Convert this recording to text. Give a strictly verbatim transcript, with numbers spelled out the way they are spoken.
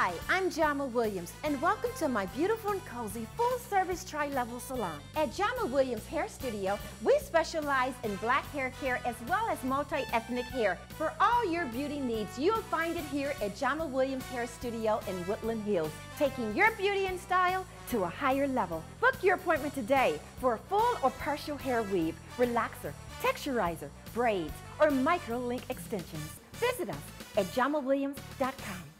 Hi, I'm Jama Williams, and welcome to my beautiful and cozy full-service tri-level salon. At Jama Williams Hair Studio, we specialize in black hair care as well as multi-ethnic hair. For all your beauty needs, you'll find it here at Jama Williams Hair Studio in Woodland Hills, taking your beauty and style to a higher level. Book your appointment today for a full or partial hair weave, relaxer, texturizer, braids, or micro-link extensions. Visit us at jama williams dot com.